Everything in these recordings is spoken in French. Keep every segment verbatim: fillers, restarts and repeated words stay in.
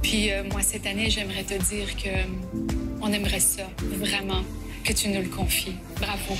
Puis euh, moi, cette année, j'aimerais te dire que euh, on aimerait ça, vraiment, que tu nous le confies. Bravo.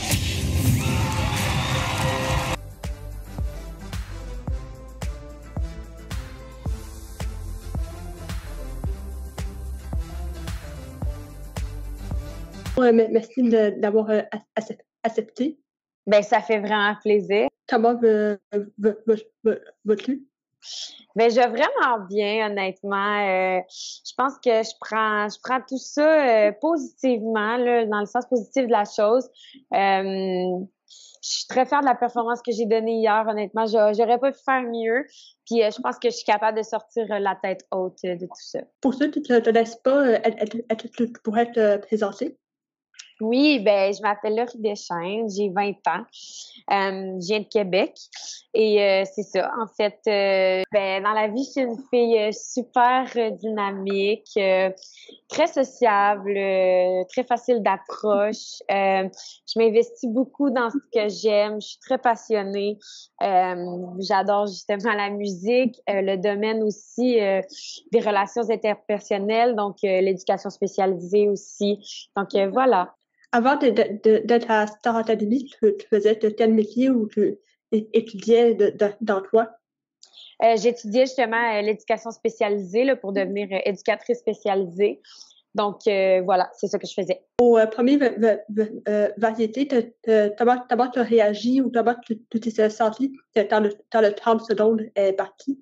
Ouais, mais merci de- d'avoir euh, ac- accepté. Ben, ça fait vraiment plaisir. Comment va- va- va- va- vas-tu? Ben, je vais vraiment bien, honnêtement. Euh, je pense que je prends, je prends tout ça euh, positivement, là, dans le sens positif de la chose. Euh, je suis très fière de la performance que j'ai donnée hier, honnêtement. J'a- J'aurais pas pu faire mieux. Puis euh, je pense que je suis capable de sortir euh, la tête haute euh, de tout ça. Pour ceux qui ne te laissent pas, euh, est-ce que tu pourrais te présenter? Oui, ben je m'appelle Laurie Deschênes, j'ai vingt ans, euh, je viens de Québec et euh, c'est ça. En fait, euh, ben dans la vie, je suis une fille euh, super euh, dynamique, euh, très sociable, euh, très facile d'approche. Euh, je m'investis beaucoup dans ce que j'aime. Je suis très passionnée. Euh, j'adore justement la musique, euh, le domaine aussi euh, des relations interpersonnelles, donc euh, l'éducation spécialisée aussi. Donc euh, voilà. Avant de- de- de- d'être à Star Academy, tu, tu faisais de tel métier ou tu é- étudiais de- de- dans toi? Euh, j'étudiais justement euh, l'éducation spécialisée là, pour devenir euh, éducatrice spécialisée. Donc, euh, voilà, c'est ça que je faisais. Au euh, premier va- va- va- euh, variété, te- te- comment comment tu as réagi ou comment tu tu t'es senti quand le, quand le trente secondes est parti?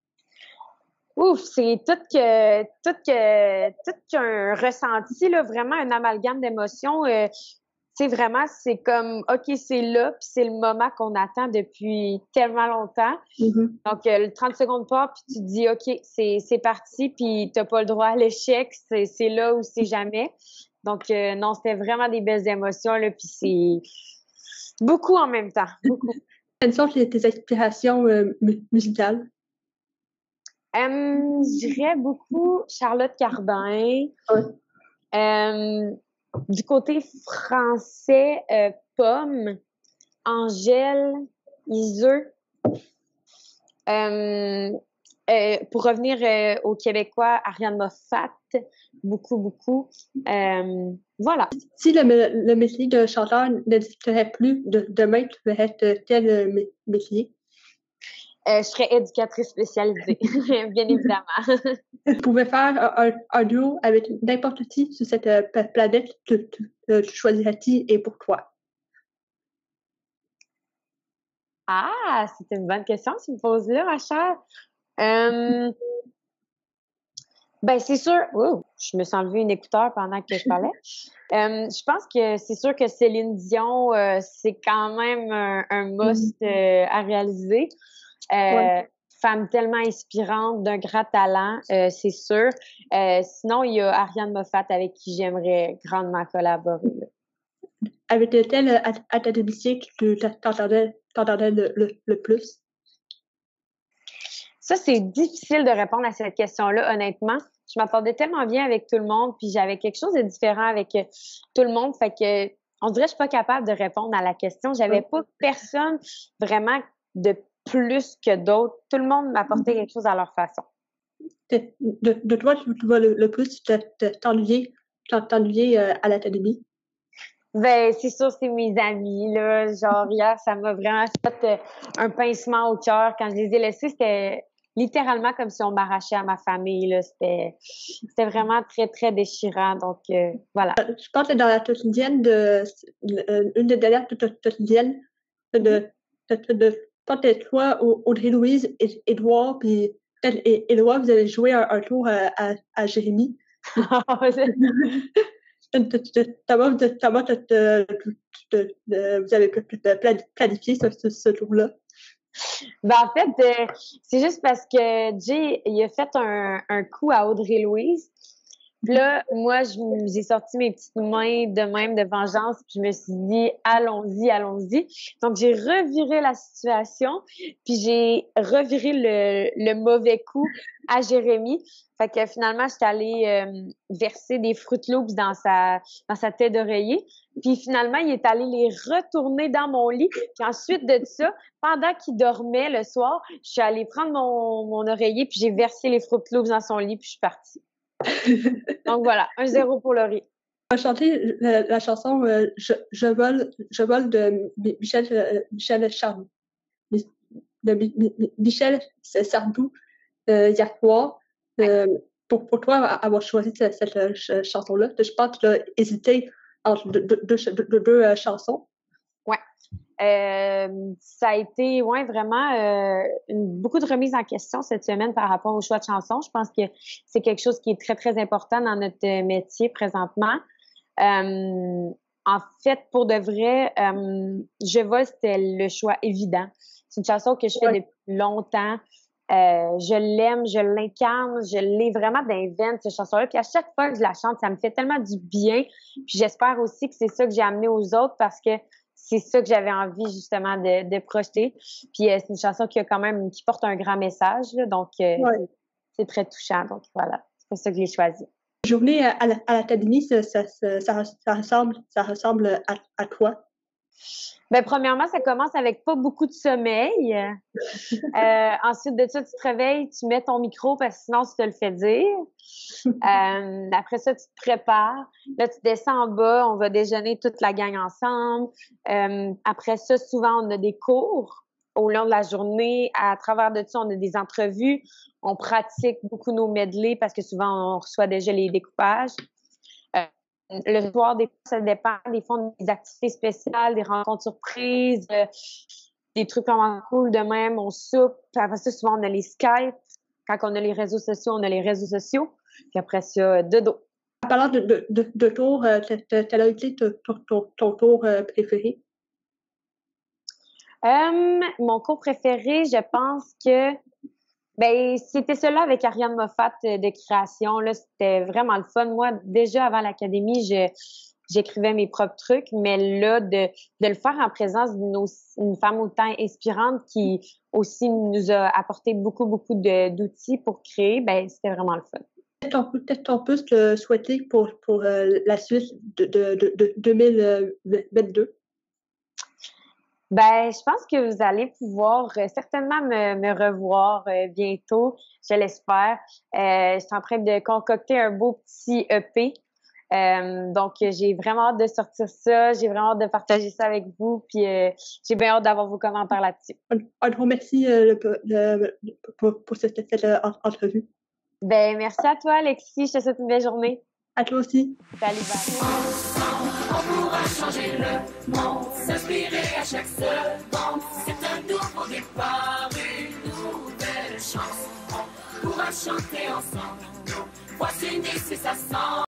Ouf, c'est tout que tout que tout qu'un ressenti là, vraiment un amalgame d'émotions. Euh, tu sais vraiment, c'est comme ok, c'est là, puis c'est le moment qu'on attend depuis tellement longtemps. Mhm. Donc euh, le trente secondes part, puis tu te dis ok, c'est c'est parti, puis t'as pas le droit à l'échec, c'est c'est là ou c'est jamais. Donc euh, non, c'était vraiment des belles émotions là, puis c'est beaucoup en même temps, beaucoup. Quelles sont tes, tes inspirations euh, mu- musicales? Euh, je dirais beaucoup Charlotte Cardin. Ouais. Euh, du côté français, euh, Pomme, Angèle, Iseux. Euh, euh, pour revenir euh, aux Québécois, Ariane Moffat, beaucoup, beaucoup. Euh, voilà. Si le, me- le métier de chanteur n'existerait plus, de, demain, tu ferais de quel euh, mé- métier? Euh, je serais éducatrice spécialisée, bien évidemment. Tu pouvais faire un, un, un duo avec n'importe qui sur cette euh, pa- planète, tu, tu, euh, tu choisirais qui et pourquoi? Ah, c'est une bonne question que tu me poses là, ma chère. Euh, ben, c'est sûr. Oh, je me suis enlevé une écouteur pendant que je parlais. Euh, je pense que c'est sûr que Céline Dion, euh, c'est quand même un, un must euh, à réaliser. Euh, Ouais. Femme tellement inspirante, d'un grand talent, euh, c'est sûr. Euh, sinon, il y a Ariane Moffat avec qui j'aimerais grandement collaborer. Là. Avec de quel euh, at- académicien que tu t'entendais, t'entendais le, le, le plus? Ça, c'est difficile de répondre à cette question-là, honnêtement. Je m'entendais tellement bien avec tout le monde, puis j'avais quelque chose de différent avec euh, tout le monde. Fait que on dirait que je suis pas capable de répondre à la question. J'avais pas personne vraiment de plus que d'autres. Tout le monde m'apportait quelque chose à leur façon. De, de, de toi, tu, tu vas le, le plus te- te- t'ennuyer, t'en- t'ennuyer euh, à l'académie? Ben, c'est sûr, c'est mes amis, là. Genre, hier, ça m'a vraiment fait euh, un pincement au cœur. Quand je les ai laissés, c'était littéralement comme si on m'arrachait à ma famille, là. C'était, c'était vraiment très, très déchirant. Donc, euh, voilà. Je pense que dans la quotidienne de, euh, une des dernières quotidiennes de, de, de, de, je pense que toi, Au- Audrey-Louise, et Édouard, puis peut-être et- Édouard, vous avez joué un, un tour à, à, à Jérémy. Comment vous êtes- comment te- te- te- te- vous avez pla- planifié ce, ce, ce tour-là? Ben, en fait, euh, c'est juste parce que Jay, il a fait un, un coup à Audrey-Louise. Puis là, moi, je m- j'ai sorti mes petites mains de même de vengeance, puis je me suis dit, allons-y, allons-y. Donc, j'ai reviré la situation, puis j'ai reviré le, le mauvais coup à Jérémy. Fait que finalement, j'étais allée euh, verser des Fruit Loops dans sa, dans sa tête d'oreiller. Puis finalement, il est allé les retourner dans mon lit. Puis ensuite de ça, pendant qu'il dormait le soir, je suis allée prendre mon, mon oreiller, puis j'ai versé les Fruit Loops dans son lit, puis je suis partie. Donc voilà, un zéro pour Laurie. On va chanter la, la chanson euh, je, je vole je vole de Mi- Michel euh, Michel Sardou. Mi- De Mi- Mi- Michel Sardou euh, hier soir. Euh, pour, pour toi avoir choisi cette, cette euh, ch- chanson-là, je pense que tu as hésité entre deux, deux, deux, deux, deux, euh, chansons. Ouais. Euh, ça a été ouais vraiment euh, une, beaucoup de remises en question cette semaine par rapport au choix de chansons. Je pense que c'est quelque chose qui est très, très important dans notre euh, métier présentement. Euh, en fait, pour de vrai, euh, Je vole, c'était le choix évident. C'est une chanson que je fais Ouais. depuis longtemps. Euh, je l'aime, je l'incarne, je l'ai vraiment dans les veines, cette chanson-là. Puis à chaque fois que je la chante, ça me fait tellement du bien. Puis j'espère aussi que c'est ça que j'ai amené aux autres parce que c'est ça que j'avais envie justement de, de projeter. Puis euh, c'est une chanson qui a quand même qui porte un grand message, là, donc euh, Ouais. c'est, c'est très touchant. Donc voilà, c'est pour ça que je l'ai choisi. Journée à, à la- à l'académie, ça, ça, ça, ça, ça ressemble, ça ressemble à, à quoi? Ben premièrement, ça commence avec pas beaucoup de sommeil. Euh, ensuite de ça, tu te réveilles, tu mets ton micro parce que sinon, tu te le fais dire. Euh, après ça, tu te prépares. Là, tu descends en bas, on va déjeuner toute la gang ensemble. Euh, après ça, souvent, on a des cours au long de la journée. À travers de ça, on a des entrevues. On pratique beaucoup nos medleys parce que souvent, on reçoit déjà les découpages. Euh, le soir, des fois, ça dépend. Des fois, on a des activités spéciales, des rencontres surprises, euh, des trucs vraiment cool de même. On soupe. Puis après ça, souvent, on a les Skype. Quand on a les réseaux sociaux, on a les réseaux sociaux. Puis après ça, de dos. En parlant de, de, de, de tour, euh, quel a été ton, ton, ton tour euh, préféré? Euh, mon cours préféré, je pense que ben c'était celui-là avec Ariane Moffat euh, de création. Là, c'était vraiment le fun. Moi, déjà avant l'académie, je j'écrivais mes propres trucs, mais là, de, de le faire en présence d'une aussi- une femme autant inspirante qui aussi nous a apporté beaucoup, beaucoup de, d'outils pour créer, ben c'était vraiment le fun. Peut-être on peut, peut-être on peut se souhaiter pour, pour euh, la suite de, de, de, de deux mille vingt-deux. Ben, je pense que vous allez pouvoir euh, certainement me, me revoir euh, bientôt, je l'espère. Euh, je suis en train de concocter un beau petit E P. Euh, donc, j'ai vraiment hâte de sortir ça. J'ai vraiment hâte de partager ça avec vous. Puis, euh, j'ai bien hâte d'avoir vos commentaires là-dessus. Un, un grand merci euh, le- le- pour, pour cette, cette euh, en- entrevue. Ben, merci à toi, Alexis. Je te souhaite une belle journée. À toi aussi. Salut, bye. On pourra changer le monde, s'inspirer à chaque seconde. C'est un nouveau départ, une nouvelle chance. On pourra chanter ensemble. Voici d'ici, ça sent.